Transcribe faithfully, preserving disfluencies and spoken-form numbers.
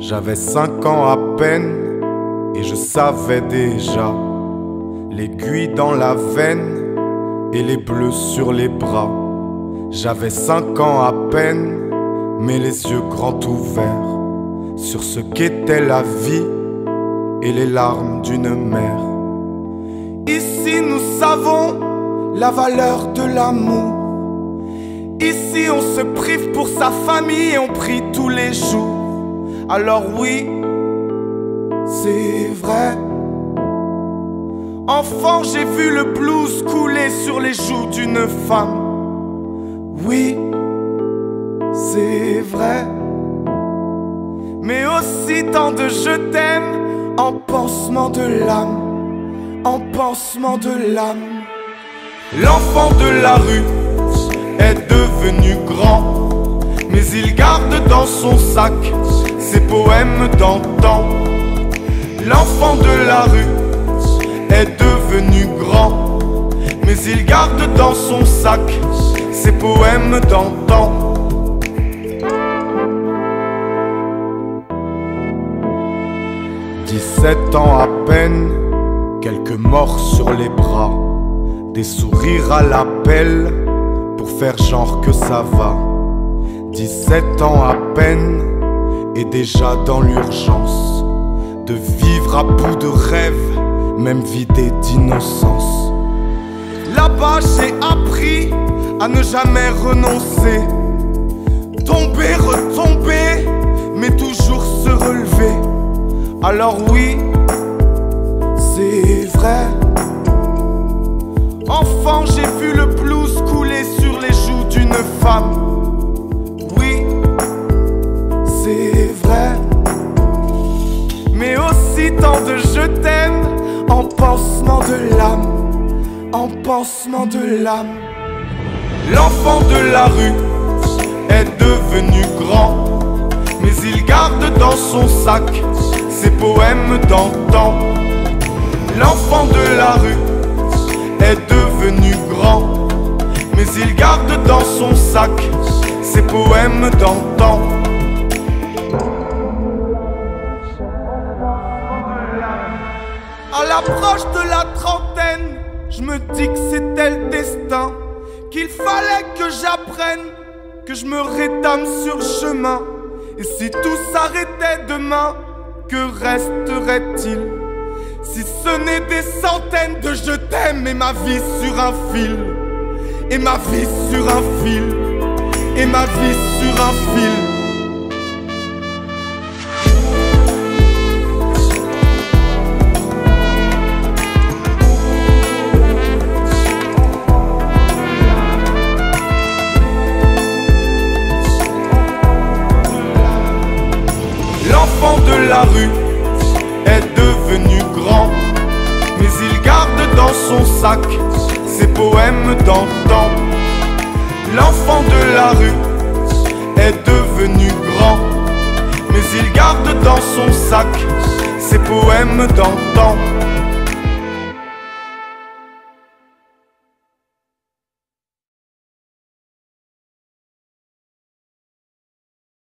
J'avais cinq ans à peine et je savais déjà l'aiguille dans la veine et les bleus sur les bras. J'avais cinq ans à peine, mais les yeux grands ouverts sur ce qu'était la vie et les larmes d'une mère. Ici nous savons la valeur de l'amour. Ici on se prive pour sa famille et on prie tous les jours. Alors oui, c'est vrai. Enfant, j'ai vu le blues couler sur les joues d'une femme. Oui, c'est vrai. Mais aussi tant de je t'aime en pansement de l'âme, en pansement de l'âme. L'enfant de la rue est devenu grand, mais il garde dans son sac ses poèmes d'antan. L'enfant de la rue est devenu grand, mais il garde dans son sac ses poèmes d'antan. Dix-sept ans à peine, quelques morts sur les bras, des sourires à l'appel pour faire genre que ça va. Dix-sept ans à peine et déjà dans l'urgence de vivre à bout de rêve, même vidé d'innocence. Là-bas j'ai appris à ne jamais renoncer, tomber, retomber, mais toujours se relever. Alors oui, c'est vrai. Enfant, j'ai vu le blues couler sur les joues d'une femme. Oui, c'est vrai. Mais aussi tant de je t'aime en pansement de l'âme, en pansement de l'âme. L'enfant de la rue est devenu grand, mais il garde dans son sac ses poèmes d'antan. L'enfant de la rue est devenu grand, mais il garde dans son sac ses poèmes d'antan. À l'approche de la trentaine, je me dis que c'était le destin, qu'il fallait que j'apprenne, que je me rétame sur le chemin. Et si tout s'arrêtait demain, que resterait-il? Si ce n'est des centaines de je t'aime et ma vie sur un fil, et ma vie sur un fil, et ma vie sur un fil. L'enfant de la rue est devenu grand, mais il garde dans son sac ses poèmes d'antan. L'enfant de la rue est devenu grand, mais il garde dans son sac ses poèmes d'antan.